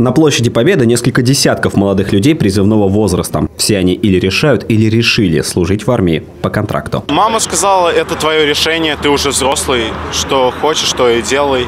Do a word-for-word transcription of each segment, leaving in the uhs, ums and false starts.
На площади Победы несколько десятков молодых людей призывного возраста. Все они или решают, или решили служить в армии по контракту. Мама сказала, это твое решение, ты уже взрослый, что хочешь, то и делай.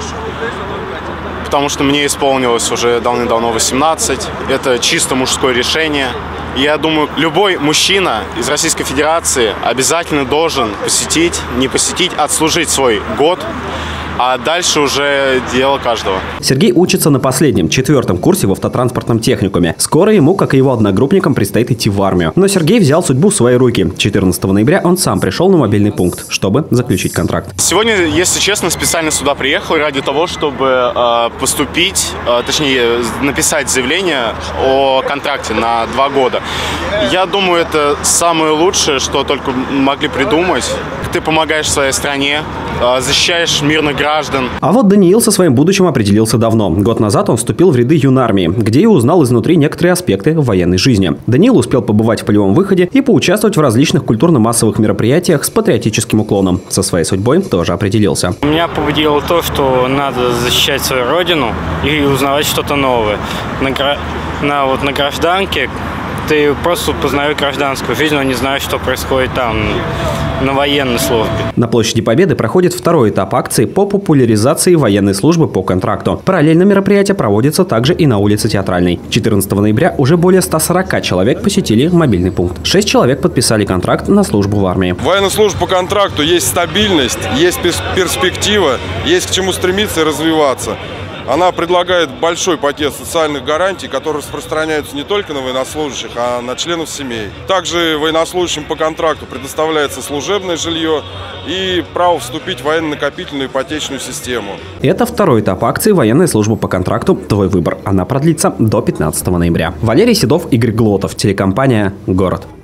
Потому что мне исполнилось уже давно-давно восемнадцать. Это чисто мужское решение. Я думаю, любой мужчина из Российской Федерации обязательно должен посетить, не посетить, отслужить свой год. А дальше уже дело каждого. Сергей учится на последнем, четвертом курсе в автотранспортном техникуме. Скоро ему, как и его одногруппникам, предстоит идти в армию. Но Сергей взял судьбу в свои руки. четырнадцатого ноября он сам пришел на мобильный пункт, чтобы заключить контракт. Сегодня, если честно, специально сюда приехал ради того, чтобы э, поступить, э, точнее, написать заявление о контракте на два года. Я думаю, это самое лучшее, что только могли придумать. Ты помогаешь своей стране, э, защищаешь мирных граждан. А вот Даниил со своим будущим определился давно. Год назад он вступил в ряды юнармии, где и узнал изнутри некоторые аспекты военной жизни. Даниил успел побывать в полевом выходе и поучаствовать в различных культурно-массовых мероприятиях с патриотическим уклоном. Со своей судьбой тоже определился. Меня побудило то, что надо защищать свою родину и узнавать что-то новое. На, на, вот, на гражданке ты просто познаешь гражданскую жизнь, но не знаешь, что происходит там, на военной службе. На площади Победы проходит второй этап акции по популяризации военной службы по контракту. Параллельно мероприятие проводится также и на улице Театральной. четырнадцатого ноября уже более ста сорока человек посетили мобильный пункт. Шесть человек подписали контракт на службу в армии. Военная служба по контракту есть стабильность, есть перспектива, есть к чему стремиться и развиваться. Она предлагает большой пакет социальных гарантий, которые распространяются не только на военнослужащих, а на членов семей. Также военнослужащим по контракту предоставляется служебное жилье и право вступить в военно-накопительную ипотечную систему. Это второй этап акции «Военная служба по контракту. Твой выбор». Она продлится до пятнадцатого ноября. Валерий Седов, Игорь Глотов, телекомпания «Город».